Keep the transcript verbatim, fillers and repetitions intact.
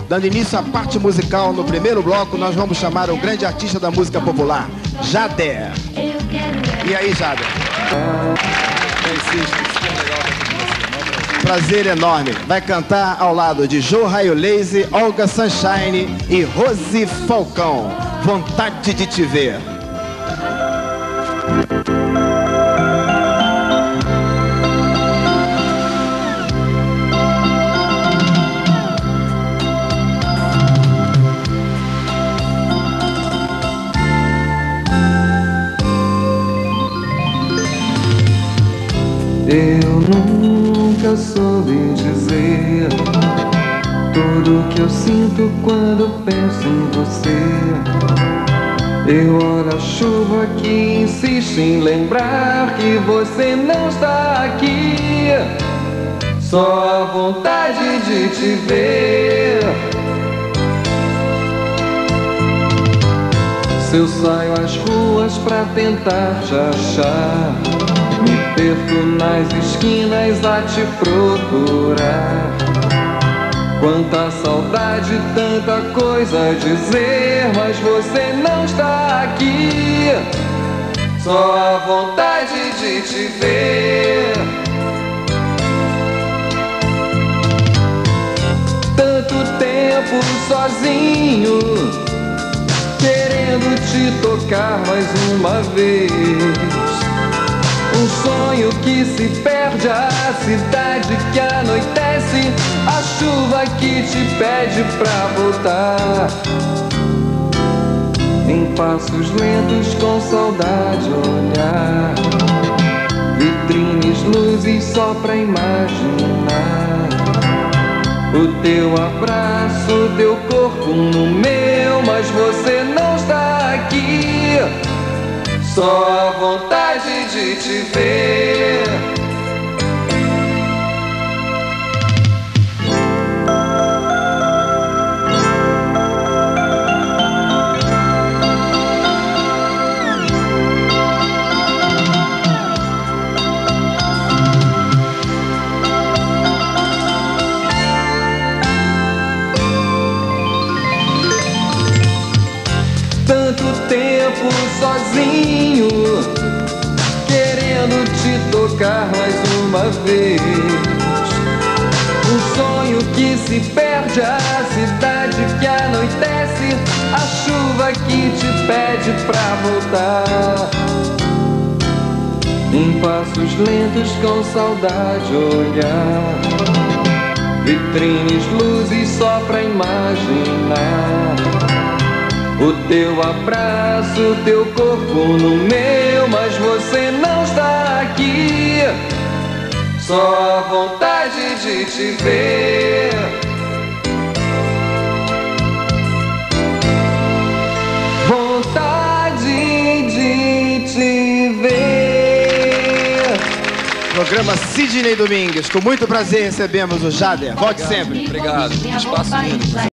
Dando início à parte musical, no primeiro bloco, nós vamos chamar o grande artista da música popular, Jader. E aí, Jader? Prazer enorme. Vai cantar ao lado de Joe Raio Lazy, Olga Sunshine e Rose Falcão. Vontade de te ver. Eu nunca soube dizer tudo que eu sinto quando penso em você. Eu olho a chuva que insiste em lembrar que você não está aqui. Só a vontade de te ver. Se eu saio às ruas pra tentar te achar, me perco nas esquinas a te procurar. Quanta saudade, tanta coisa a dizer, mas você não está aqui. Só a vontade de te ver. Tanto tempo sozinho, querendo te tocar mais uma vez. Um sonho que se perde, a cidade que anoitece, a chuva que te pede pra voltar. Em passos lentos com saudade olhar, vitrines, luzes só pra imaginar. O teu abraço, o teu corpo no meu, mas você não está aqui. Só a vontade de te ver. Tanto tempo sozinho, querendo te tocar mais uma vez. Um sonho que se perde, a cidade que anoitece, a chuva que te pede pra voltar. Em passos lentos com saudade olhar, vitrines, luzes só pra imaginar. O teu abraço, o teu corpo no meu, mas você não está aqui. Só a vontade de te ver. Vontade de te ver. Programa Sidney Domingues. Com muito prazer recebemos o Jader. Volte sempre. Obrigado. Espaço lindo.